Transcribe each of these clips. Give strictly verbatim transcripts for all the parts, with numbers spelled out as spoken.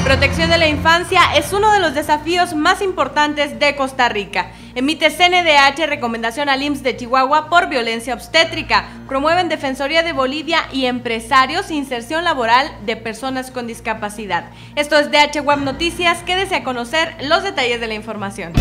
protección de la infancia es uno de los desafíos más importantes de Costa Rica. Emite C N D H recomendación al I M S S de Chihuahua por violencia obstétrica. Promueven Defensoría de Bolivia y empresarios inserción laboral de personas con discapacidad. Esto es D H Web Noticias. Quédese a conocer los detalles de la información.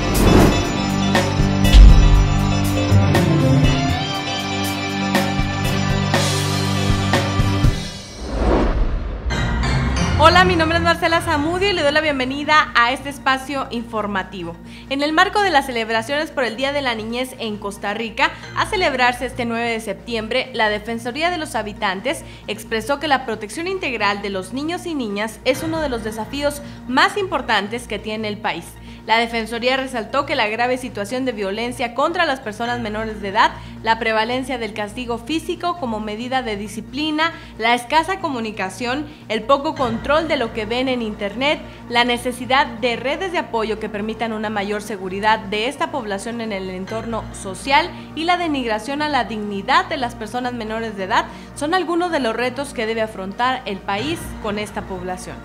Hola, mi nombre es Marcela Zamudio y le doy la bienvenida a este espacio informativo. En el marco de las celebraciones por el Día de la Niñez en Costa Rica, a celebrarse este nueve de septiembre, la Defensoría de los Habitantes expresó que la protección integral de los niños y niñas es uno de los desafíos más importantes que tiene el país. La Defensoría resaltó que la grave situación de violencia contra las personas menores de edad, la prevalencia del castigo físico como medida de disciplina, la escasa comunicación, el poco control de lo que ven en internet, la necesidad de redes de apoyo que permitan una mayor seguridad de esta población en el entorno social y la denigración a la dignidad de las personas menores de edad son algunos de los retos que debe afrontar el país con esta población.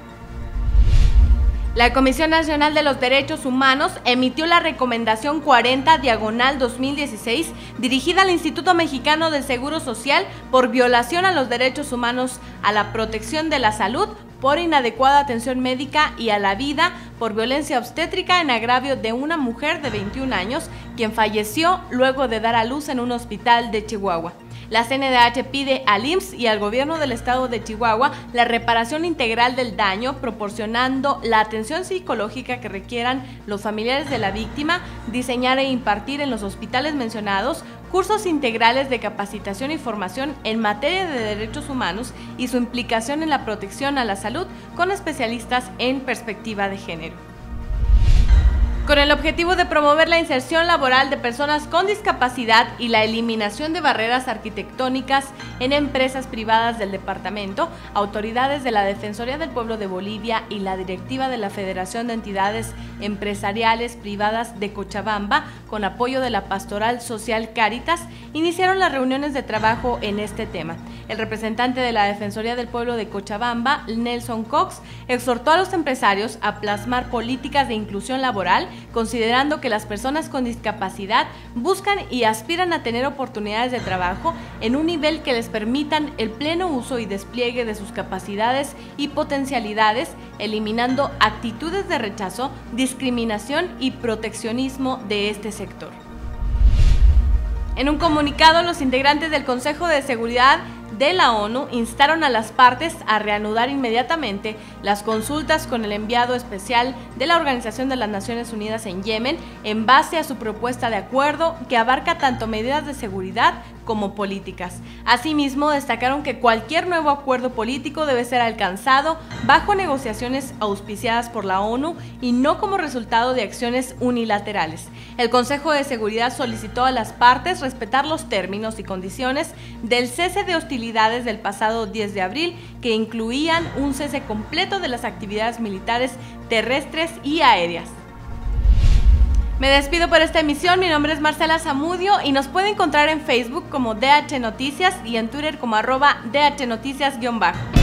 La Comisión Nacional de los Derechos Humanos emitió la recomendación cuarenta diagonal dos mil dieciséis dirigida al Instituto Mexicano del Seguro Social por violación a los derechos humanos, a la protección de la salud, por inadecuada atención médica y a la vida por violencia obstétrica en agravio de una mujer de veintiún años, quien falleció luego de dar a luz en un hospital de Chihuahua. La C N D H pide al I M S S y al gobierno del estado de Chihuahua la reparación integral del daño, proporcionando la atención psicológica que requieran los familiares de la víctima, diseñar e impartir en los hospitales mencionados cursos integrales de capacitación y formación en materia de derechos humanos y su implicación en la protección a la salud con especialistas en perspectiva de género. Con el objetivo de promover la inserción laboral de personas con discapacidad y la eliminación de barreras arquitectónicas en empresas privadas del departamento, autoridades de la Defensoría del Pueblo de Bolivia y la directiva de la Federación de Entidades Empresariales Privadas de Cochabamba, con apoyo de la Pastoral Social Cáritas, iniciaron las reuniones de trabajo en este tema. El representante de la Defensoría del Pueblo de Cochabamba, Nelson Cox, exhortó a los empresarios a plasmar políticas de inclusión laboral, considerando que las personas con discapacidad buscan y aspiran a tener oportunidades de trabajo en un nivel que les permitan el pleno uso y despliegue de sus capacidades y potencialidades, eliminando actitudes de rechazo, discriminación y proteccionismo de este sector. En un comunicado, los integrantes del Consejo de Seguridad de la ONU instaron a las partes a reanudar inmediatamente las consultas con el enviado especial de la Organización de las Naciones Unidas en Yemen en base a su propuesta de acuerdo que abarca tanto medidas de seguridad como políticas. Asimismo, destacaron que cualquier nuevo acuerdo político debe ser alcanzado bajo negociaciones auspiciadas por la ONU y no como resultado de acciones unilaterales. El Consejo de Seguridad solicitó a las partes respetar los términos y condiciones del cese de hostilidades del pasado diez de abril, que incluían un cese completo de las actividades militares terrestres y aéreas. Me despido por esta emisión. Mi nombre es Marcela Zamudio y nos puede encontrar en Facebook como D H Noticias y en Twitter como arroba D H Noticias guión bajo.